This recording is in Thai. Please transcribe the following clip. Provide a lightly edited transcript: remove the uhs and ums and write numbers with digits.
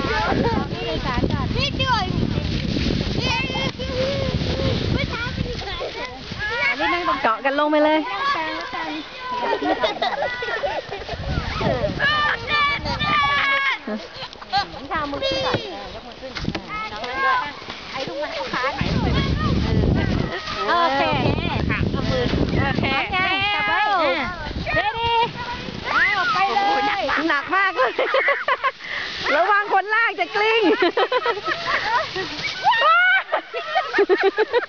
ผู้โดยสารก่อนนี่ช่วยไม่ทำไม่ได้นี่นั่งเกาะกันลงไปเลยทำมือขึ้นก่อนยกมือขึ้นน้องนั่นด้วยไอ้ทุกวันเขาขาไหนโอเคค่ะเอามือโอเคจับไว้เด้ดิไปเลยหนักมากเลยระวังคนลากจะกลิ้ง